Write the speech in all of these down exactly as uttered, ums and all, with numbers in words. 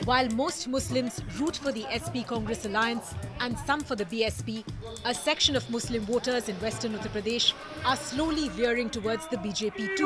While most Muslims root for the S P Congress alliance and some for the B S P, a section of Muslim voters in western Uttar Pradesh are slowly veering towards the B J P too.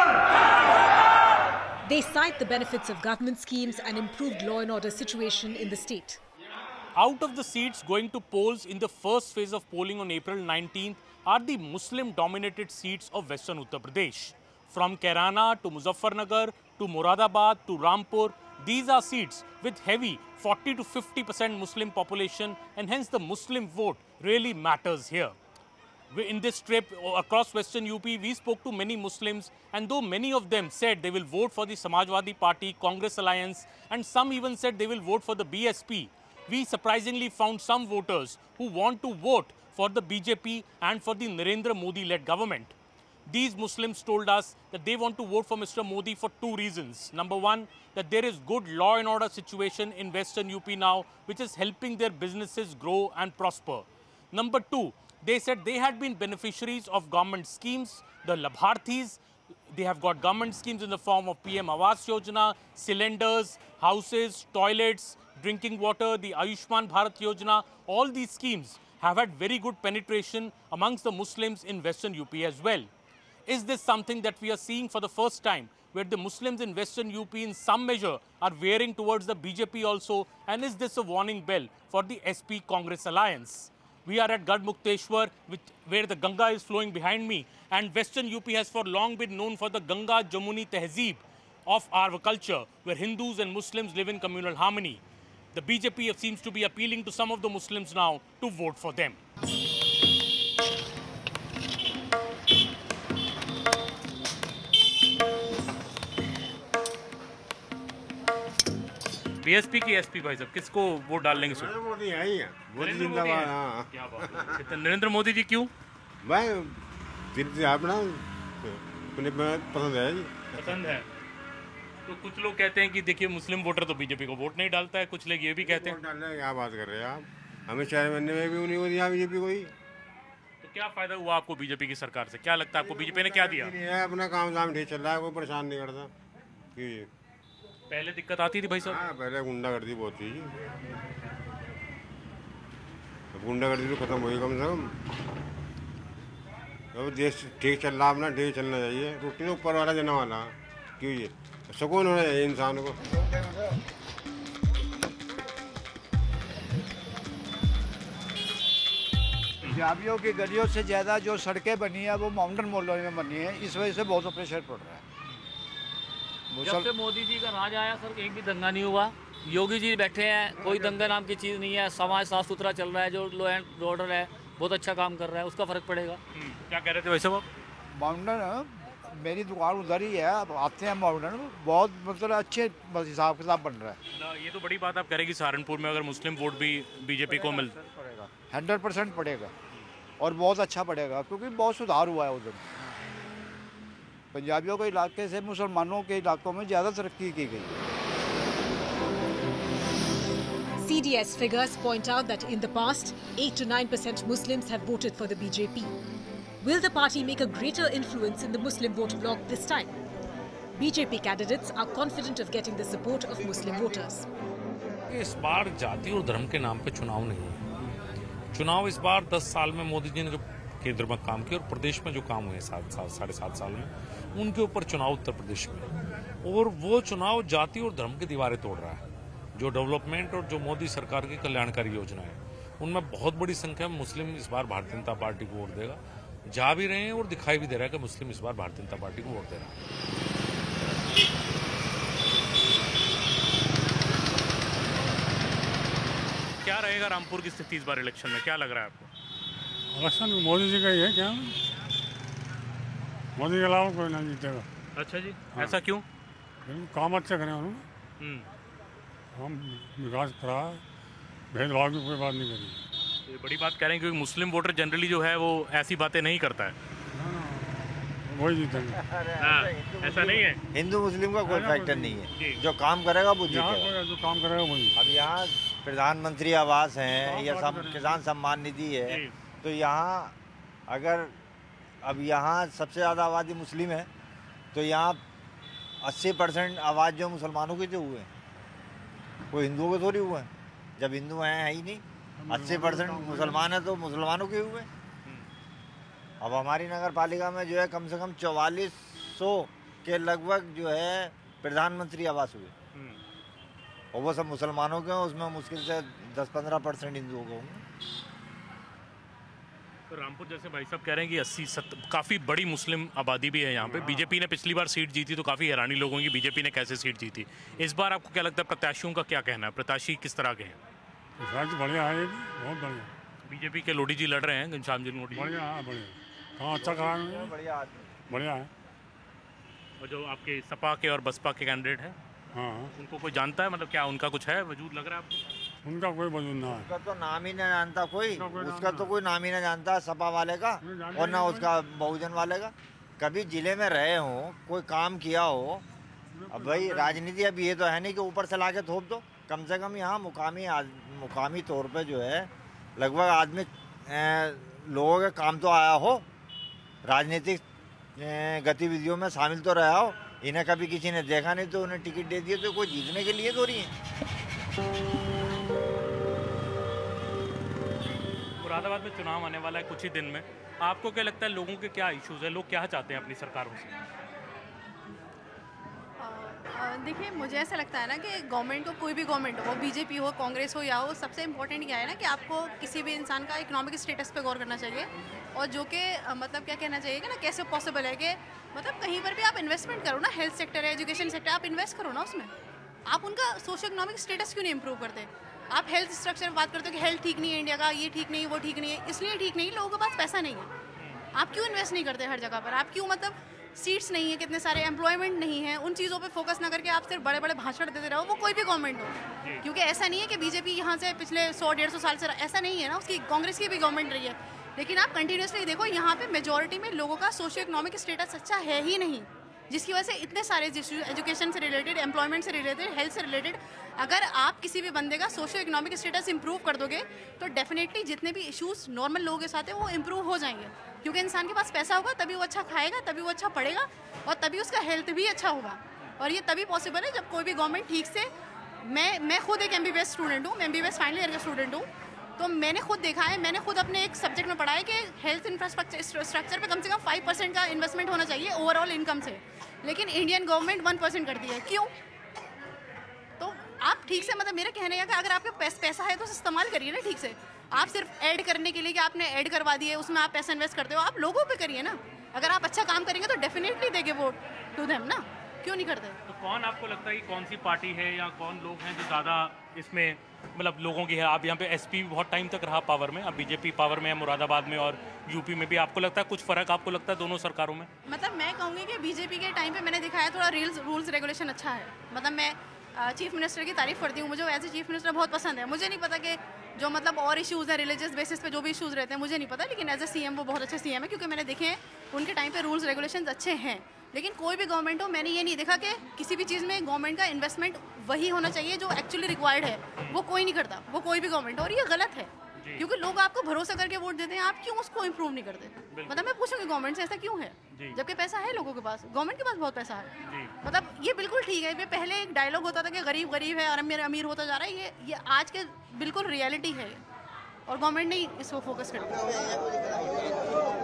They cite the benefits of government schemes and improved law and order situation in the state. Out of the seats going to polls in the first phase of polling on April nineteenth are the Muslim-dominated seats of western Uttar Pradesh. From Kairana to Muzaffarnagar to Moradabad to Rampur, these are seats with heavy forty to fifty percent Muslim population, and hence the Muslim vote really matters here. In this trip across western U P, we spoke to many Muslims, and though many of them said they will vote for the Samajwadi Party, Congress alliance, and some even said they will vote for the B S P, we surprisingly found some voters who want to vote for the B J P and for the Narendra Modi-led government. These Muslims told us that they want to vote for Mister Modi for two reasons. Number one, that there is good law and order situation in western U P now, which is helping their businesses grow and prosper. Number two, they said they had been beneficiaries of government schemes, the Labharthis. They have got government schemes in the form of P M Awas Yojana, cylinders, houses, toilets, drinking water, the Ayushman Bharat Yojana. All these schemes have had very good penetration amongst the Muslims in western U P as well. Is this something that we are seeing for the first time, where the Muslims in western U P in some measure are veering towards the B J P also? And is this a warning bell for the S P Congress alliance? We are at Gadmukteshwar, which, where the Ganga is flowing behind me, and western U P has for long been known for the Ganga Jamuni Tehzeeb of our culture, where Hindus and Muslims live in communal harmony. The B J P seems to be appealing to some of the Muslims now to vote for them. B S P की S P भाई साहब, किसको vote डाल लेंगे? नरेंद्र मोदी है ही है, मोदी जिंदाबाद। हाँ, क्या बात है। नरेंद्र मोदी जी क्यों? भाई तीर्थ अपना अपने पसंद है जी। पसंद है। तो कुछ लोग कहते हैं कि देखिए मुस्लिम वोटर तो बीजेपी को वोट नहीं डालता है, कुछ लोग ये भी कहते हैं। डालने क्या बात कर रहे हैं आप? हमें शहर बनने में भी नहीं होती यहाँ बीजेपी कोई। तो क्या फायदा हुआ आपको बीजेपी की सरकार से? क्या लगता है आपको बीजेपी ने क्या दिया? अपना काम धाम ठीक चल रहा है, कोई परेशान नहीं करता। पहले दिक्कत आती थी भाई साहब? हाँ, पहले गुंडागर्दी बहुत थी। गुंडागर्दी तो खत्म हुई कम से कम। अब देश ठीक चल रहा, अपना ठीक चलना चाहिए। रोटी तो ऊपर वाला देने वाला, क्यों ये सुकून होना चाहिए इंसान को। पंजाबियों की गलियों से ज़्यादा जो सड़कें बनी है वो माउंटेन मोहल्लों में बनी है, इस वजह से बहुत प्रेशर पड़ रहा है। जब से मोदी जी का राज आया सर, एक भी दंगा नहीं हुआ। योगी जी बैठे हैं, कोई दंगा नाम की चीज़ नहीं है। समाज साफ सुथरा चल रहा है, जो लॉ एंड ऑर्डर है बहुत अच्छा काम कर रहा है, उसका फ़र्क पड़ेगा। क्या कह रहे थे वैसे वो? माउंटेन मेरी दुकान उधर ही है, अब आते हैं माउंटेन, बहुत मतलब अच्छे हिसाब किताब बन रहा है। ये तो बड़ी बात आप करेंगी, सहारनपुर में अगर मुस्लिम वोट भी बीजेपी को मिल पड़ेगा, हंड्रेड परसेंट पड़ेगा और बहुत अच्छा पड़ेगा, क्योंकि बहुत सुधार हुआ है उधर। पंजाबियों के इलाके से मुसलमानों के इलाकों में ज़्यादा तरक्की की गई। C D S figures point out that in the past, eight to nine percent Muslims have voted for the B J P. Will the party make a greater influence in the Muslim vote bloc this time? B J P candidates are confident of getting the support of Muslim voters. इस बार जाति और धर्म के नाम पे चुनाव नहीं है। चुनाव इस बार दस साल में मोदी जी ने जो केंद्र में काम किया और प्रदेश में जो काम हुए सात साल साढ़े सात साल में, उनके ऊपर चुनाव उत्तर प्रदेश में, और वो चुनाव जाति और धर्म की दीवारें तोड़ रहा है। जो डेवलपमेंट और जो मोदी सरकार की कल्याणकारी योजना है, उनमें बहुत बड़ी संख्या में मुस्लिम इस बार भारतीय जनता पार्टी को वोट देगा। जा भी रहे हैं और दिखाई भी दे रहा है कि मुस्लिम इस बार भारतीय जनता पार्टी को वोट दे रहा है। क्या रहेगा रामपुर की स्थिति इस बार इलेक्शन में, क्या लग रहा है आपको? इलेक्शन मोदी जी का ही है क्या? मोदी के अलावा कोई नहीं जीतेगा। अच्छा जी, हाँ। ऐसा क्यों? काम अच्छे करें उन्होंने, हम विकास करा, भेदभाव की कोई बात नहीं करी। ये बड़ी बात कह रहे हैं, क्योंकि मुस्लिम वोटर जनरली जो है वो ऐसी बातें नहीं करता है। वही जीतेंगे। हाँ, ऐसा नहीं है। हिंदू मुस्लिम का कोई फैक्टर नहीं है, जो काम करेगा वो जीतेगा। जो काम करेगा वही। अब यहाँ प्रधानमंत्री आवास है या किसान सम्मान निधि है, तो यहाँ अगर अब यहाँ सबसे ज़्यादा आबादी मुस्लिम है, तो यहाँ अस्सी परसेंट आवाज़ जो मुसलमानों की जो हुए हैं, कोई हिंदुओं के थोड़ी हुए हैं। जब हिंदू हैं है ही नहीं, अस्सी परसेंट मुसलमान है तो मुसलमानों के हुए। अब हमारी नगर पालिका में जो है कम से कम चौवालीस सौ के लगभग जो है प्रधानमंत्री आवास हुए, और वो सब मुसलमानों के हैं। उसमें मुश्किल से दस पंद्रह परसेंट हिंदुओं को होंगे। तो रामपुर जैसे भाई साहब कह रहे हैं कि अस्सी सत्तर काफ़ी बड़ी मुस्लिम आबादी भी है यहाँ पे। बीजेपी ने पिछली बार सीट जीती तो काफ़ी हैरानी लोगों की, बीजेपी ने कैसे सीट जीती। इस बार आपको क्या लगता है, प्रत्याशियों का क्या कहना है, प्रत्याशी किस तरह के हैं? बढ़िया है, बहुत बढ़िया। बीजेपी के लोडी जी लड़ रहे हैं, घनश्याम जी लोडी। बढ़िया है, बढ़िया। हाँ, अच्छा कहा, बढ़िया बढ़िया है। और जो आपके सपा के और बसपा के कैंडिडेट हैं, हाँ, उनको कोई जानता है, मतलब क्या उनका कुछ है वजूद लग रहा है आपको? उनका कोई वजूद ना है। उसका तो नाम ही ना जानता कोई, उसका तो कोई नाम ही ना जानता सपा वाले का, और ना उसका बहुजन वाले का। कभी जिले में रहे हो, कोई काम किया हो। अब भाई राजनीति अब ये तो है नहीं कि ऊपर से ला के थोप दो। कम से कम यहाँ मुकामी मुकामी तौर पे जो है लगभग आदमी लोगों के काम तो आया हो, राजनीतिक गतिविधियों में शामिल तो रहा हो। इन्हें कभी किसी ने देखा नहीं तो उन्हें टिकट दे दिए तो कोई जीतने के लिए तो रही है। मुरादाबाद में चुनाव आने वाला है कुछ ही दिन में, आपको क्या लगता है लोगों के क्या इश्यूज है, लोग क्या चाहते हैं अपनी सरकारों से? देखिए, मुझे ऐसा लगता है ना कि गवर्नमेंट को, कोई भी गवर्नमेंट हो, बीजेपी हो, कांग्रेस हो या हो, सबसे इम्पोर्टेंट क्या है ना कि आपको किसी भी इंसान का इकोनॉमिक स्टेटस पे गौर करना चाहिए। और जो कि मतलब क्या कहना चाहिए कि ना कैसे पॉसिबल है कि मतलब कहीं पर भी आप इन्वेस्टमेंट करो ना, हेल्थ सेक्टर है, एजुकेशन सेक्टर, आप इन्वेस्ट करो ना उसमें। आप उनका सोशो इकोनॉमिक स्टेटस क्यों नहीं इंप्रूव करते? आप हेल्थ स्ट्रक्चर बात करते हो कि हेल्थ ठीक नहीं है इंडिया का, ये ठीक नहीं, वो ठीक नहीं है। इसलिए ठीक नहीं, लोगों के पास पैसा नहीं है। आप क्यों इन्वेस्ट नहीं करते हर जगह पर? आप क्यों मतलब सीट्स नहीं है, कितने सारे एम्प्लॉयमेंट नहीं है, उन चीज़ों पे फोकस ना करके आप सिर्फ बड़े बड़े भाषण देते रहो, वो कोई भी गवर्नमेंट हो। क्योंकि ऐसा नहीं है कि बीजेपी यहाँ से पिछले सौ डेढ़ सौ साल से, ऐसा नहीं है ना, उसकी कांग्रेस की भी गवर्नमेंट रही है। लेकिन आप कंटिन्यूसली देखो, यहाँ पे मेजोरिटी में लोगों का सोशियो इकोनॉमिक स्टेटस अच्छा है ही नहीं, जिसकी वजह से इतने सारे एजुकेशन से रिलेटेड, एम्प्लॉयमेंट से रिलेटेड, हेल्थ से रिलेटेड, अगर आप किसी भी बंदे का सोशियो इकोनॉमिक स्टेटस इंप्रूव कर दोगे तो डेफिनेटली जितने भी इश्यूज नॉर्मल लोगों के साथ है वो इंप्रूव हो जाएंगे। क्योंकि इंसान के पास पैसा होगा तभी वो अच्छा खाएगा, तभी वो अच्छा पढ़ेगा, और तभी उसका हेल्थ भी अच्छा होगा। और ये तभी पॉसिबल है जब कोई भी गवर्नमेंट ठीक से, मैं मैं खुद एक M B B S student हूँ, मैं M B B S final year का स्टूडेंट हूँ, तो मैंने खुद देखा है, मैंने खुद अपने एक सब्जेक्ट में पढ़ा है कि हेल्थ इंफ्रास्ट्रक्चर स्ट्रक्चर पे कम से कम फाइव परसेंट का इन्वेस्टमेंट होना चाहिए ओवरऑल इनकम से। लेकिन इंडियन गवर्नमेंट वन परसेंट करती है। क्यों? तो आप ठीक से, मतलब मेरा कहने का अगर आपके पैस, पैसा है तो इस्तेमाल करिए ना ठीक से। आप सिर्फ ऐड करने के लिए कि आपने ऐड करवा दिए, उसमें आप पैसा इन्वेस्ट करते हो, आप लोगों पे करिए ना। अगर आप अच्छा काम करेंगे तो डेफिनेटली देंगे वोट टू देम ना, क्यों नहीं करते? तो कौन आपको लगता है कि कौन सी पार्टी है या कौन लोग हैं जो ज़्यादा इसमें मतलब लोगों की है? आप यहाँ पे एसपी भी बहुत टाइम तक रहा पावर में, अब बीजेपी पावर में है मुरादाबाद में और यूपी में भी। आपको लगता है कुछ फ़र्क आपको लगता है दोनों सरकारों में? मतलब मैं कहूँगी कि बीजेपी के टाइम पे मैंने दिखाया है थोड़ा रूल्स रूल्स रेगुलेशन अच्छा है। मतलब मैं चीफ मिनिस्टर की तारीफ करती हूँ, मुझे एज ए चीफ मिनिस्टर बहुत पसंद है। मुझे नहीं पता कि जो मतलब और इश्यूज़ हैं रिलीजियस बेसिस पे जो भी इश्यूज़ रहते हैं मुझे नहीं पता, लेकिन एज ए सीएम वो बहुत अच्छे सीएम है, क्योंकि मैंने देखे हैं उनके टाइम पे रूल्स रेगुलेशंस अच्छे हैं। लेकिन कोई भी गवर्नमेंट हो, मैंने ये नहीं देखा कि किसी भी चीज़ में गवर्नमेंट का इन्वेस्टमेंट वही होना चाहिए जो एक्चुअली रिक्वायर्ड है, वो कोई नहीं करता, वो कोई भी गवर्नमेंट। और ये गलत है, क्योंकि लोग आपको भरोसा करके वोट देते हैं, आप क्यों उसको इम्प्रूव नहीं करते? मतलब मैं पूछूंगी गवर्नमेंट से ऐसा क्यों है, जबकि पैसा है लोगों के पास, गवर्नमेंट के पास बहुत पैसा है। मतलब ये बिल्कुल ठीक है। ये पहले एक डायलॉग होता था कि गरीब गरीब है और अमीर अमीर होता जा रहा है, ये ये आज के बिल्कुल रियलिटी है, और गवर्नमेंट नहीं इसको फोकस करती।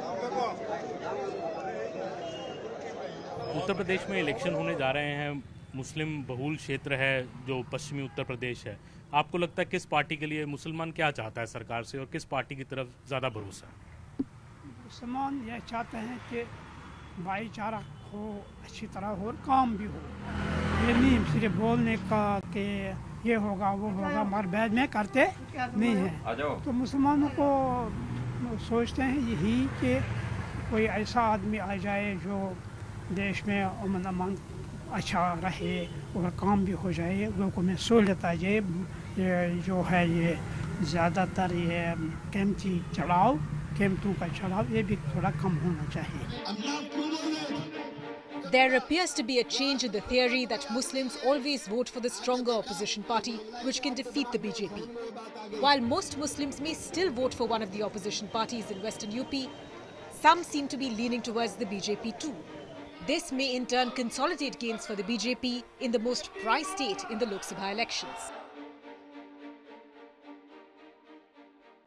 उत्तर प्रदेश में इलेक्शन होने जा रहे हैं, मुस्लिम बहुल क्षेत्र है जो पश्चिमी उत्तर प्रदेश है। आपको लगता है किस पार्टी के लिए मुसलमान क्या चाहता है सरकार से और किस पार्टी की तरफ ज़्यादा भरोसा है? मुसलमान यह चाहते हैं कि भाईचारा हो, अच्छी तरह हो और काम भी हो। ये नहीं सिर्फ बोलने का कि ये होगा वो होगा, मगर बाद में करते नहीं हैं। तो मुसलमानों को सोचते हैं यही कि कोई ऐसा आदमी आ जाए जो देश में अमन अमान अच्छा रहे और काम भी हो जाए, लोगों में सहूलियत आ जाए। ये जो है ये ज़्यादातर ये कीमती चढ़ाव कीमतों का चढ़ाव ये भी थोड़ा कम होना चाहिए। There appears to be a change in the theory that Muslims always vote for the stronger opposition party, which can defeat the B J P. While most Muslims may still vote for one of the opposition parties in western U P, some seem to be leaning towards the B J P too. This may in turn consolidate gains for the B J P in the most prized state in the Lok Sabha elections.